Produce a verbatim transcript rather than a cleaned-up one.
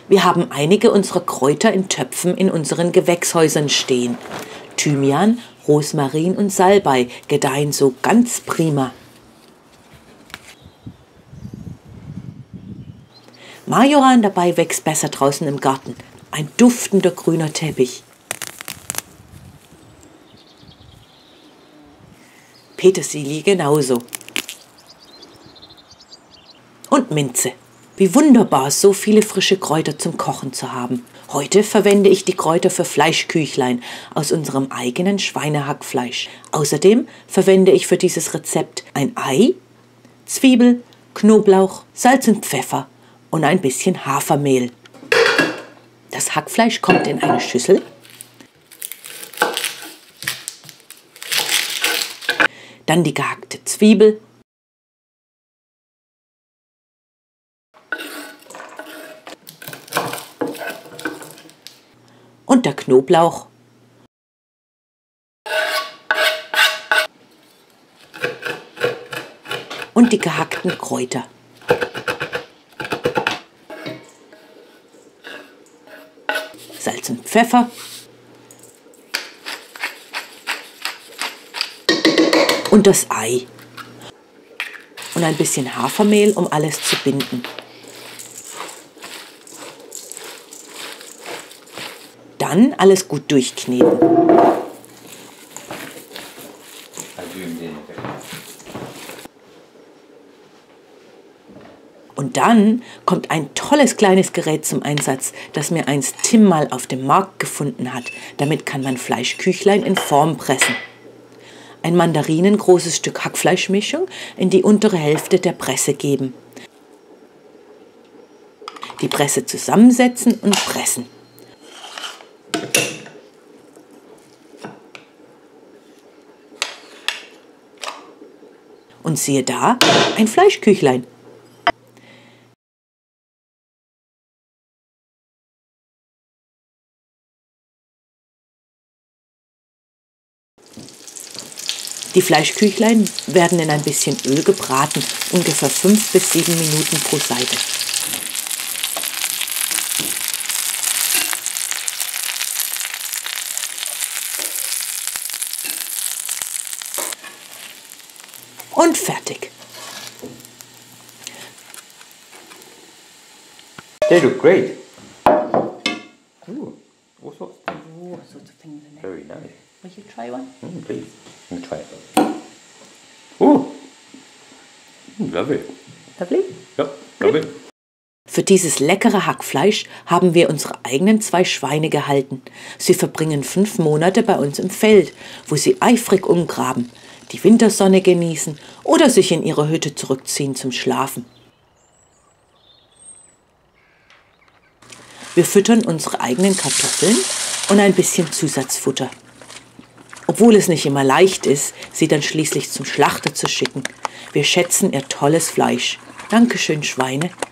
Wir haben einige unserer Kräuter in Töpfen in unseren Gewächshäusern stehen. Thymian, Rosmarin und Salbei gedeihen so ganz prima. Majoran dabei wächst besser draußen im Garten. Ein duftender grüner Teppich. Petersilie genauso. Und Minze. Wie wunderbar, so viele frische Kräuter zum Kochen zu haben. Heute verwende ich die Kräuter für Fleischküchlein aus unserem eigenen Schweinehackfleisch. Außerdem verwende ich für dieses Rezept ein Ei, Zwiebel, Knoblauch, Salz und Pfeffer und ein bisschen Hafermehl. Das Hackfleisch kommt in eine Schüssel. Dann die gehackte Zwiebel. Und der Knoblauch. Und die gehackten Kräuter. Salz und Pfeffer. Und das Ei. Und ein bisschen Hafermehl, um alles zu binden. Dann alles gut durchkneten. Und dann kommt ein tolles kleines Gerät zum Einsatz, das mir einst Tim mal auf dem Markt gefunden hat. Damit kann man Fleischküchlein in Form pressen. Ein mandarinengroßes Stück Hackfleischmischung in die untere Hälfte der Presse geben. Die Presse zusammensetzen und pressen. Und siehe da, ein Fleischküchlein. Die Fleischküchlein werden in ein bisschen Öl gebraten, ungefähr fünf bis sieben Minuten pro Seite. Und fertig. They look great. Ooh, all sorts of things. All sorts of things in there. Very nice. Will you try one? Mm, please. Let me try it. Ooh. Mm, lovely. Lovely? Yep, lovely. Für dieses leckere Hackfleisch haben wir unsere eigenen zwei Schweine gehalten. Sie verbringen fünf Monate bei uns im Feld, wo sie eifrig umgraben, die Wintersonne genießen oder sich in ihre Hütte zurückziehen zum Schlafen. Wir füttern unsere eigenen Kartoffeln und ein bisschen Zusatzfutter. Obwohl es nicht immer leicht ist, sie dann schließlich zum Schlachter zu schicken. Wir schätzen ihr tolles Fleisch. Dankeschön, Schweine.